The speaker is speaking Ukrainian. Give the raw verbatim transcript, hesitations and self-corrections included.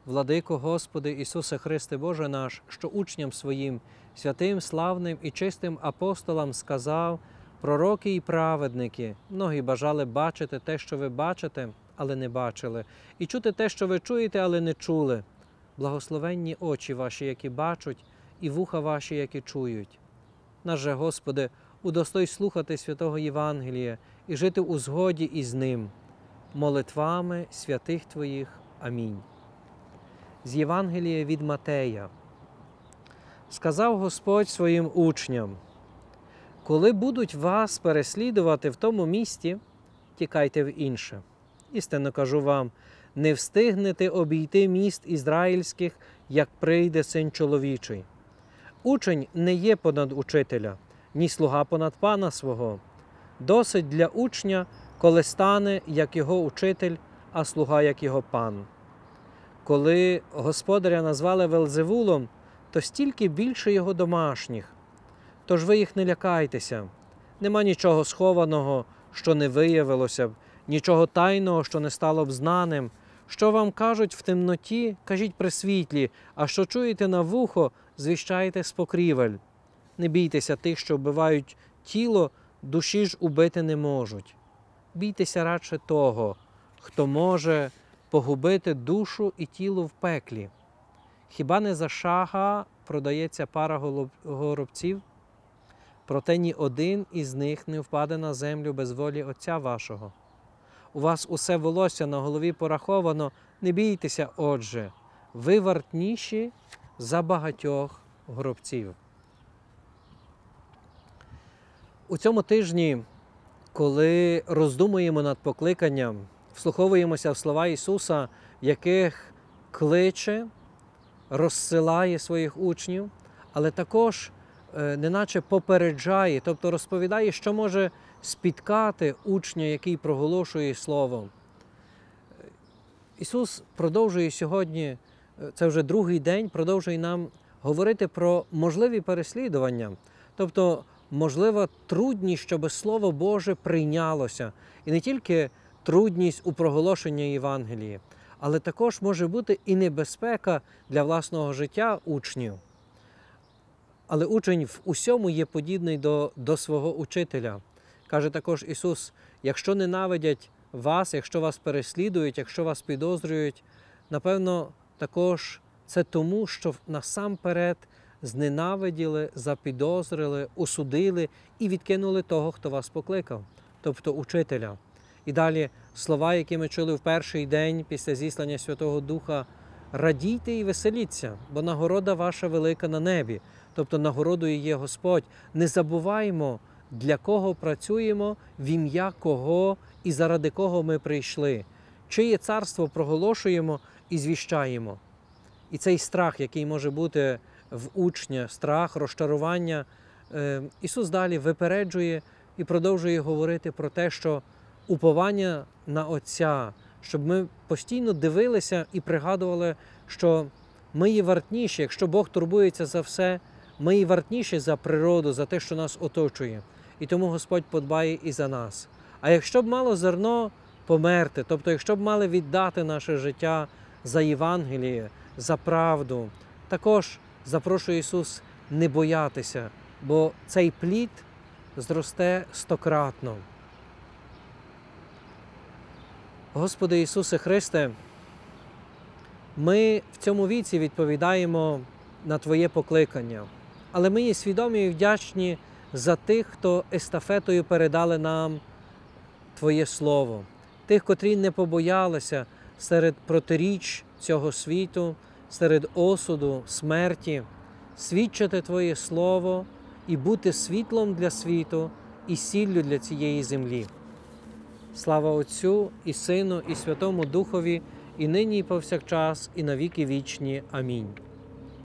Владико Господи Ісусе Христе Боже наш, що учням своїм, святим, славним і чистим апостолам сказав: пророки і праведники, многі бажали бачити те, що ви бачите, але не бачили, і чути те, що ви чуєте, але не чули. Благословенні очі ваші, які бачать, і вуха ваші, які чують. Наш же, Господи, удостой слухати святого Євангелія і жити у згоді із ним, молитвами святих Твоїх. Амінь. З Євангелія від Матея. Сказав Господь своїм учням: коли будуть вас переслідувати в тому місті, тікайте в інше. Істинно кажу вам, не встигнете обійти міст ізраїльських, як прийде Син чоловічий. Учень не є понад учителя, ні слуга понад пана свого. Досить для учня, коли стане, як його учитель, а слуга, як його пан. Коли господаря назвали Велзевулом, то стільки більше його домашніх. Тож ви їх не лякайтеся. Нема нічого схованого, що не виявилося б, нічого тайного, що не стало б знаним. Що вам кажуть в темноті, кажіть при світлі, а що чуєте на вухо, звіщайте з покрівель. Не бійтеся тих, що вбивають тіло, душі ж убити не можуть. Бійтеся радше того, хто може погубити душу і тіло в пеклі. Хіба не за шага продається пара горобців? Проте ні один із них не впаде на землю без волі Отця вашого. У вас усе волосся на голові пораховано, не бійтеся, отже, ви вартніші за багатьох горобців. У цьому тижні, коли роздумуємо над покликанням, вслуховуємося в слова Ісуса, в яких кличе, розсилає своїх учнів, але також неначе попереджає, тобто розповідає, що може спіткати учня, який проголошує Слово. Ісус продовжує сьогодні, це вже другий день, продовжує нам говорити про можливі переслідування, тобто можлива трудність, щоб Слово Боже прийнялося. І не тільки трудність у проголошенні Євангелії, але також може бути і небезпека для власного життя учнів. Але учень в усьому є подібний до, до свого учителя. Каже також Ісус: якщо ненавидять вас, якщо вас переслідують, якщо вас підозрюють, напевно, також це тому, що насамперед зненавиділи, запідозрили, осудили і відкинули того, хто вас покликав, тобто учителя. І далі слова, які ми чули в перший день після зіслання Святого Духа: радійте і веселіться, бо нагорода ваша велика на небі, тобто нагородою є Господь. Не забуваймо, для кого працюємо, в ім'я кого і заради кого ми прийшли, чиє царство проголошуємо і звіщаємо. І цей страх, який може бути в учня, страх, розчарування, Ісус далі випереджує і продовжує говорити про те, що уповання на Отця, щоб ми постійно дивилися і пригадували, що ми є вартніші, якщо Бог турбується за все, ми є вартніші за природу, за те, що нас оточує. І тому Господь подбає і за нас. А якщо б мало зерно померти, тобто якщо б мали віддати наше життя за Євангеліє, за правду, також запрошує Ісус не боятися, бо цей плід зросте стократно. Господи Ісусе Христе, ми в цьому віці відповідаємо на Твоє покликання, але ми є свідомі і вдячні за тих, хто естафетою передали нам Твоє Слово, тих, котрі не побоялися серед протиріч цього світу, серед осуду, смерті, свідчити Твоє Слово і бути світлом для світу і сіллю для цієї землі. Слава Отцю і Сину і Святому Духові, і нині, і повсякчас, і на віки вічні. Амінь.